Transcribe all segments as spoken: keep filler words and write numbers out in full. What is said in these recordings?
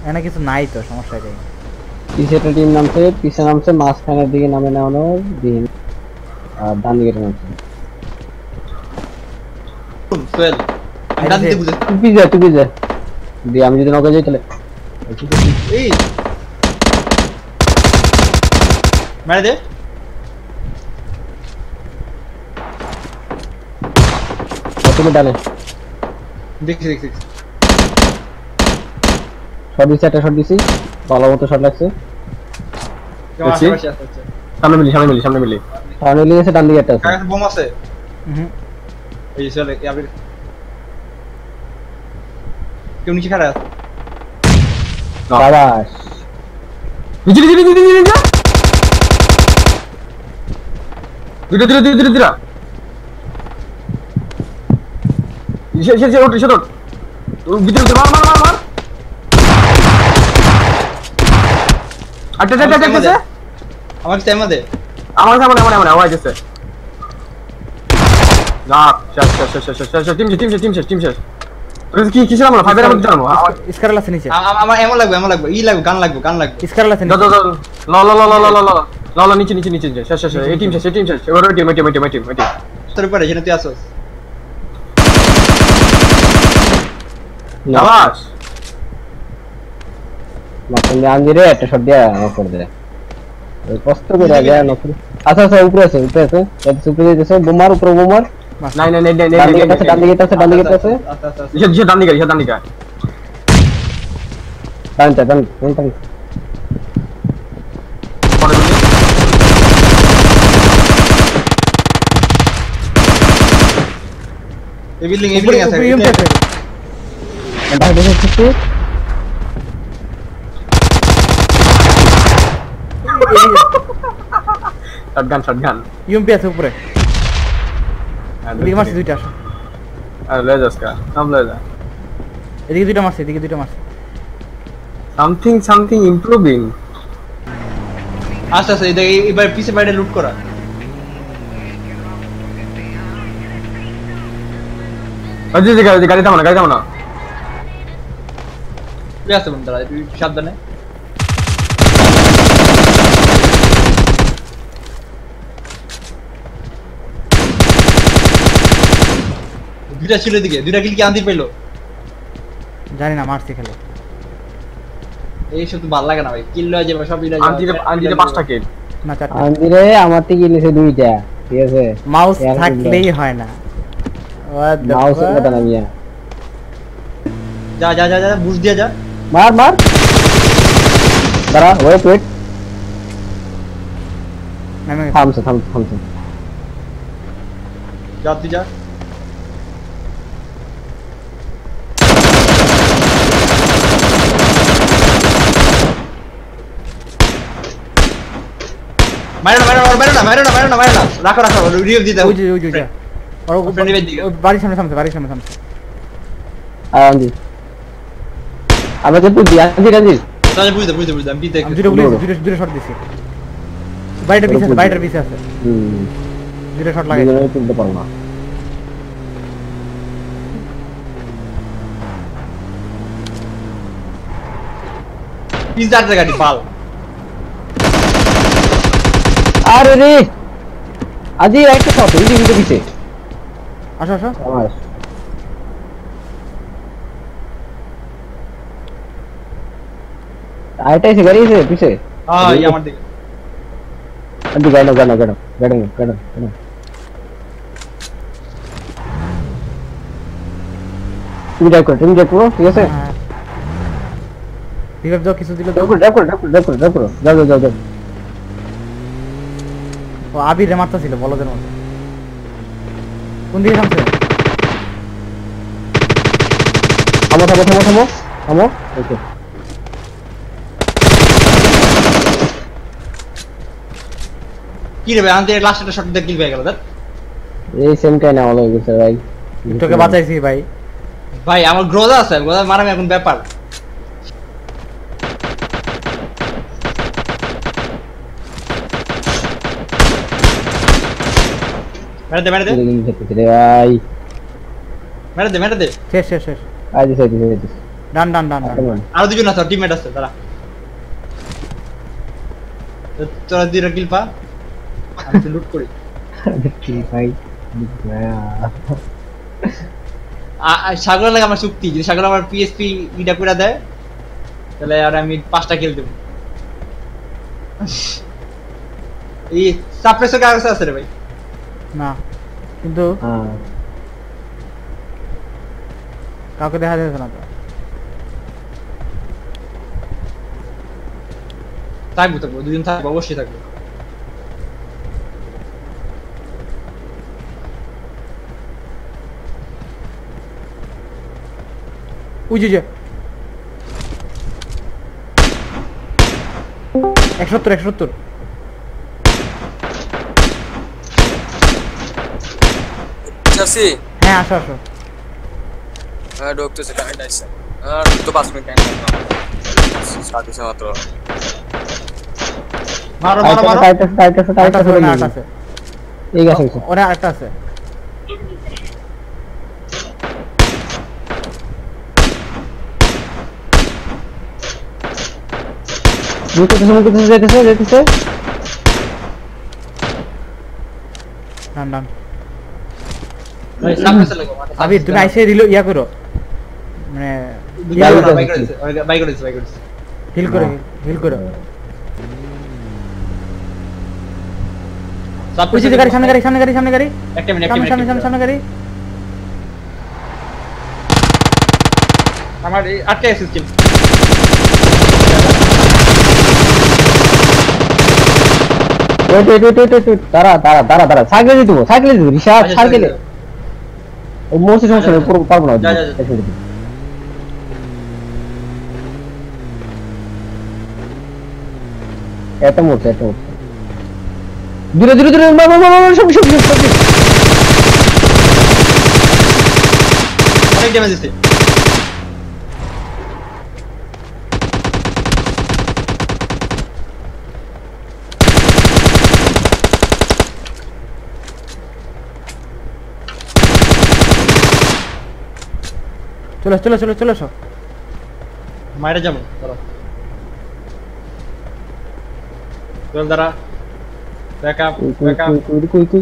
এখানে কিছু নাই তো, সমস্যা নেই। পিছেটা টিম নামছে, পিছে নামছে, মাঝখানের দিকে নামে নামানো দিন আর ডান দিকে নামছে। সোহেল ডান দিকে বুঝে তুই পিছে তুই পিছে দি, আমি যদি নৌকা যাই তাহলে এই মেরে দে। তুমি ডানে দেখছি দেখছি শট দিছি, একটা শট দিছি, ভালো মতো শট লাগছে। কেমন আছে আছে আছে সামনে মিলি, সামনে মিলি, সামনে মিলি, সামনে মিলি গেছে, ডান দিকে একটা আছে। কাছে বোম আছে। হুম এই চলে ইয়াবে কেউ নিচে খাড়া আছে। বাবাস নিচে নিচে নিচে নিচে নিচে দুটো দুটো দুটো দুটো ইসে ইসে ইসে ওঠ ইসে ওঠ ভিতরে ভিতরে মার মার মার মার আটটা আটটা আটটা আটটা আমার টাইম দে। আমার সামনে আমার আমার আওয়াজ আছে না শেষ শেষ শেষ শেষ শেষ টিম টিম টিম শেষ টিম শেষ কি কি ছিল আমরা ফাইবার মধ্যে জানো স্কারল আছে নিচে। আমার এমন লাগবে এমন লাগবে ই লাগবে গান লাগবে গান লাগবে। স্কারল আছে দাও নিচে। দাও ল ল ল ল ল ল ল ল নিচে নিচে নিচে শেষ শেষ এই টিম শেষ এই টিম শেষ এবার team team team team team তোর উপরে যেন তুই আসোস। নামাজ মাখন দিয়ে আনজি রে একটা শট দিয়া অফ করে দে ওই কষ্ট করে আগে নকরি। আচ্ছা আচ্ছা উপরে আছে উপরে আছে এটা উপরে দিতেছে বোমার উপরে বোমার নাই নাই নাই নাই ডান দিকে আছে ডান দিকে আছে ডান দিকে আছে আচ্ছা আচ্ছা ইসে ইসে ডান দিকে ইসে ডান দিকে ডান ডান ডান ডান পরে দিলে এই বিল্ডিং এই বিল্ডিং আছে। এটা দেখে কিছু শটগান শটগান ইউএমপি আছে উপরে। এদিকে মারছে দুইটা, আসো। আর ले जा इसका हम ले जा এদিকে দুইটা মারছে, এদিকে দুইটা মারছে। something something improving আচ্ছা আচ্ছা এই এবার পিছে বাইরে লুট করা। আজি জি গাড়ি গাড়ি থামো না গাড়ি থামো না তুই আছে বন্ধুরা তুই সাবধানে। দুইটা ছিল এদিকে দুইটা কিল কি আন্দি পেলো জানি না, মারছে খেলে। এই সব তো ভালো লাগে না ভাই কিল লয়ে যাবে সব ইলা আন্দিরে আন্দিরে পাঁচটা কিল না চারটা। আন্দিরে আমার থেকে নিচে দুইটা ঠিক আছে মাউস থাকলেই হয় না। What the mouse fuck? কথা না মিয়া যা যা যা যা বুঝ দিয়া যা মার মার দাঁড়া ওয়েট ওয়েট নামে থামছে থামছে থামছে যা তুই যা। মারো না মারো না মারো না মারো না মারো না মারো না রাখো রাখো রিভিউ দিতে ওই যে ওই যে ওই যে। আর ও Friendly দিকে। ওই বাড়ির সামনে থামছে, বাড়ির সামনে থামছে। আর আন্দি আমাকে তুই দিয়া আন্দি আন্দি তাহলে বুঝতে বুঝতে বুঝতে আমি বিতে আমি দুটো গুলি দুটো দুটো শট দিছি। বাড়িটার পিছে আছে, বাড়িটার পিছে আছে। হুম দুটো শট লাগাই। দুজনে তুলতে পারো না তিন চারটা গাড়ি পাল। আরে রে আজি একটা শট এই দিকে পিছে আসো আসো। আমার আইটা এসে গাড়ি এসে পিছে হ্যাঁ এই আমার দিকে আন্দি গাড়ি গাড়ি গাড়ি গাড়ি গাড়ি গাড়ি তুমি ড্রাইভ করো তুমি ড্রাইভ করো ঠিক আছে হ্যাঁ। রিভাইভ দাও, কিছু দিলে দাও। ড্রাইভ করো ড্রাইভ করো ড্রাইভ করো ড্রাইভ করো যাও যাও যাও যাও ও আবির রে মারতা ছিল বলদের মতো। কোন দিকে থামছে? থামো থামো থামো থামো থামো ওকে কি রে ভাই আনতে লাস্ট একটা শট দিয়ে কিল পেয়ে গেল দেখ এই সেম কাই না হলো গেছে ভাই তোকে বাঁচাইছি ভাই। ভাই আমার গ্রোজা আছে গ্রোজা মারামি এখন ব্যাপার। মেরে দে মেরে দে রে ভাই মেরে দে মেরে দে শেষ শেষ শেষ। আজ দিছে দিছে দিছে ডান ডান ডান ডান আরো দুজন আছে টিমমেট আছে তারা তোরা দুইটা কিল পা আমি তো লুট করি কি ভাই সাগর লাগে আমার চুক্তি যদি সাগর আমার পিএসপি ইটা করে দেয় তাহলে আর আমি পাঁচটা কিল দেব এই সাপ্রেসর কাগজ আছে রে ভাই না কিন্তু কাউকে দেখা যাচ্ছে না তো থাকবো থাকবো দুজন থাকবো অবশ্যই থাকবো উজি যে একসত্তর একসত্তর চাচি হ্যাঁ আসো আসো হ্যাঁ ডক্টর সেটা হাইট আছে আর তো পাঁচ মিনিট টাইম লাগবে সাথে সাথে মাত্র মারো মারো মারো টাইটাস টাইটাস টাইটাস আটটা আছে, আটটা আছে এই গেছে ওরে আরেকটা আছে মুকুতে মুকুতে যেতেছে যেতেছে ডান ডান ভাই সাপ্রেসর লাগো আবির তুমি আইসে রিলো ইয়া করো মানে বাই করে দিছে বাই করে দিছে বাই করে দিছে হিল করো হিল করো সাপ্রেসর গাড়ি সামনে গাড়ি সামনে গাড়ি সামনে গাড়ি একটা মিনিট একটা সামনে সামনে মিনিট সামনে গাড়ি আমার এই আটকে আছে skill wait wait wait wait তারা তারা তারা তারা সাইকেলে দিব সাইকেলে দিব রিশাদ সাইকেলে ও মোসে সমস্যা নেই পুরো পারবো না যা যা যা এটা মোড়ছে এটা মোড়ছে দূরে দূরে দূরে বাবা বাবা সব সব সব অনেক ড্যামেজ দিছে চলো চলো চলো চলো সব মাইরা যাবো ধরো চল দাঁড়া ব্যাক আপ ব্যাক আপ কই কই কই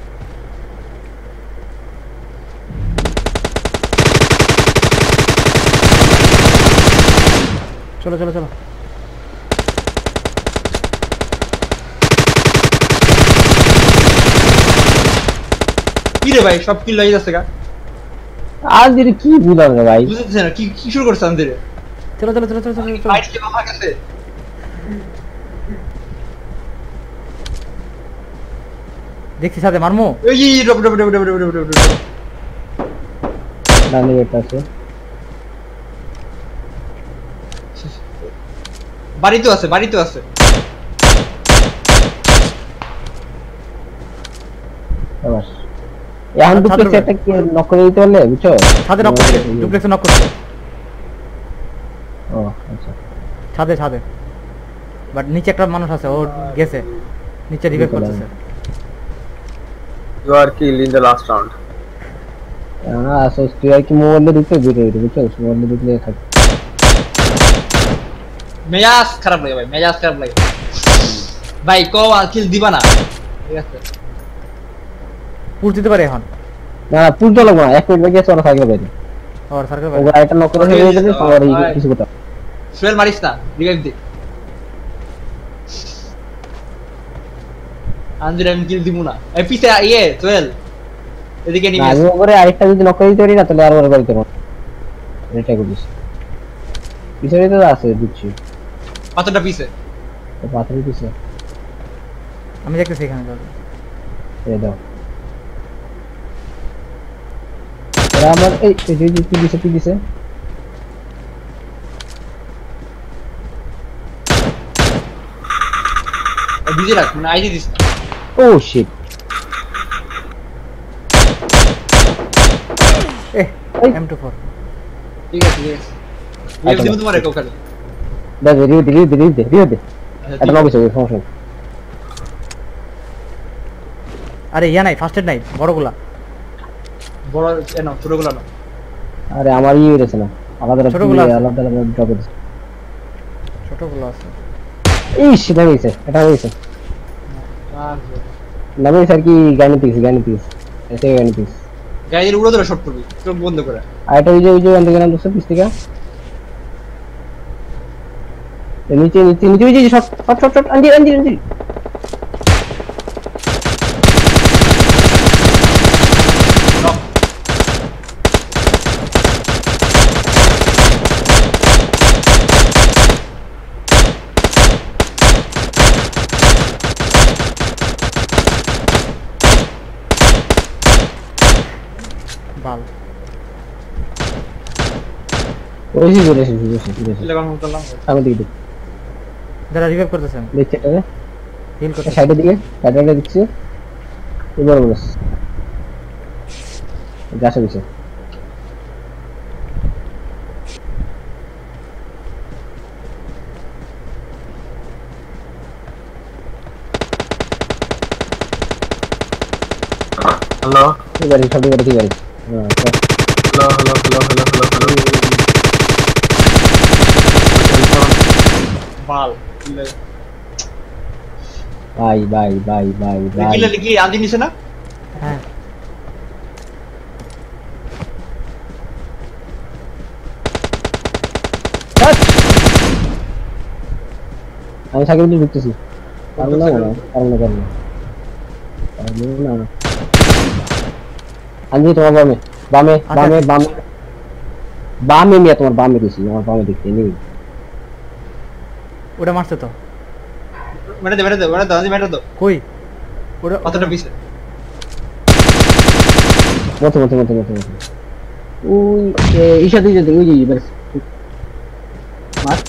চলো চলো চলো কি রে ভাই সব কিল হয়ে যাচ্ছে গা আজ দিরে কি বুঝলাম না ভাই বুঝতেছ না কি কি শুরু করছ আন্দিরে চলো চলো চলো চলো চলো চলো ফাইট কি বাবা কাছে দেখছি সাথে মারমু এই এই ডব ডব ডব ডব ডব ডব ডব ডানে এটা আছে বাড়ি তো আছে বাড়ি তো আছে বাস এখন ডুপ্লেক্স এটা কি নক করে দিতে পারলে বুঝছো ছাদে নক করছে ডুপ্লেক্স নক করছে ও আচ্ছা ছাদে ছাদে বাট নিচে একটা মানুষ আছে ও গেছে নিচে রিভাইভ করতেছে you are killed in the last round না আসলে তুই আর কি মোবাইলে ঢুকে ভিডিও ভিডিও বুঝছো মোবাইলে ঢুকলে থাকে মেজাজ খারাপ লাগে ভাই মেজাজ খারাপ লাগে ভাই কো আর কিল দিবা না ঠিক আছে পুশ দিতে পারে এখন না পুল তো লাগবে না এক মিনিট বাকি আছে ওরা থাকবে বাইরে আর সার্কেল ওরা এটা নক করে হয়ে যাবে আর এই কিছু কথা সুয়েল মারিস না রিভাইভ দে আন্দিরে আমি কিল দিমু না এই পিছে ইয়ে সুয়েল এদিকে নিয়ে আমি ওরে আরেকটা যদি নক করে দিতে পারি না তাহলে আর ওরে বাড়িতে না এটা করিস পিছনে তো আছে বুঝছি কতটা পিছে তো পাথরের পিছে আমি দেখতেছি এখানে যাও এই দাও এরা আমার এই এই যে কি দিছে কি দিছে বিজি রাখ মানে আইডি দিস ও শিট এ এম টু ফোর ঠিক আছে ঠিক আছে এই দিমু তোমার এক ওখানে দে দে রিও দে রিও দে রিও দে রিও দে এটা লগে সব সমস্যা আরে ইয়া নাই ফার্স্ট এড নাই বড়গুলা বড় এ না ছোটগুলো না আরে আমার ইয়ে হইছে না আলাদা ছোটগুলো আছে। আলাদা আলাদা ড্রপ আছে। ছোটগুলো আছে। ইস নামিয়েছে এটা হয়েছে নামিয়েছে আর কি গানিতিস গানিতিস এসে গানিতিস গাড়ির উড়ো ধরে শট করবি চোখ বন্ধ করে। আর এটা ওই যে ওই যে আন্দে গান দোস্ত পিস থেকে এ নিচে নিচে নিচে ওই যে শট শট শট শট আন্দি আন্দি আন্দি বাল ওই যে করে এসেছি এসেছি চলে গেলাম করলাম। সামনে দিকে যারা রিভাইভ করতেছেন দেখছে এটা হিল করতে সাইডের দিকে সাইডে দিচ্ছি এবার বলস গাছে দিছে হ্যালো এবারে সব দিকে ঠিক আছে হ্যাঁ hello hello hello hello hello hello বাল bye bye bye bye bye কিলে লিখি আদি নিছে না। হ্যাঁ আমি সাইকেল দিয়ে ঢুকতেছি পারবো না না পারবো না পারবো না পারবো না আনজি তোমার বামে বামে বামে বামে বামে মিয়া তোমার বামে দিছি আমার বামে দেখতে নেই ওটা মারছে তো মেরে দে মেরে দে মেরে দে আদি মেরে দে। কই ওটা কতটা পিছে মতো মতো মতো মতো মতো ওই ঈশা দিয়ে যেতে ওই যে এবার মার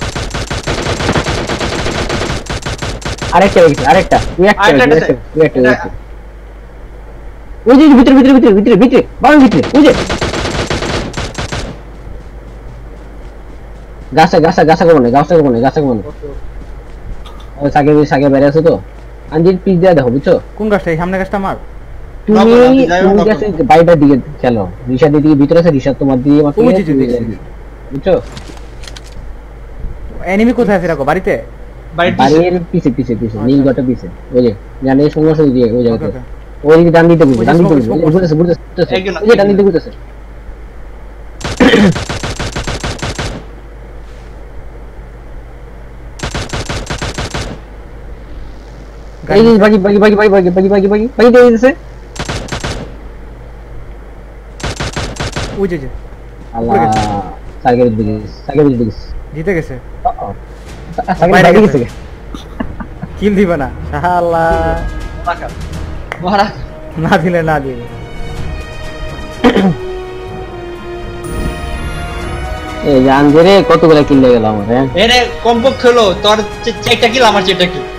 আরেকটা গেছে আরেকটা ওই একটা আরেকটা গেছে, গেছে। ওই একটা গেছে। ওই যে ভিতরে ভিতরে ভিতরে ভিতরে ভিতরে বাড়ি ভিতরে ওই যে গাছা গাছা গাছা করবো না গাছা করবো না গাছা করবো না ওই সাগে সাগে বেড়ে আছে তো আঞ্জির পিস দেওয়া দেখো বুঝছো কোন গাছটা এই সামনে গাছটা মার তুমি নকল, আমি যাই হোক তুমি নকল। গেছে বাইরের দিকে খেলো রিশাদ দিকে ভিতরে আছে রিশাদ তোমার দিয়ে মাত্র ওই যে যে দেখছি। বুঝছো এনিমি কোথায় আছে রাখো বাড়িতে বাড়ির পিছে বাড়ির পিছে পিছে পিছে আচ্ছা। নীল গটা পিছে ওই যে জানে সমস্যা দিয়ে ওই জায়গাতে Okay, okay. ওই দিকে ডান দিতে বুঝছে ওই যে ডান দিতে smoke, বুঝছে smoke বুঝতেছে বুঝতেছে একজন, ওই যে ডান একজন। দিতে বুঝতেছে এই যে বাকি বাকি বাকি বাকি বাকি বাকি বাকি বাকি বাকি দিয়ে দিতেছে ওই যে যে আল্লাহ সাইকেল দিকে সাইকেল দিকে জিতে গেছে সাইকেল বাইরে বাইরে গেছে। গেছে কিল দিবে না শালা রাখা মহারাজ না দিলে না দিলে এই জান রে কতগুলা কিল লেগে গেল আমার হ্যাঁ এনে কমপক্ষে হলো তোর চারটা কিল আমার চারটা কিল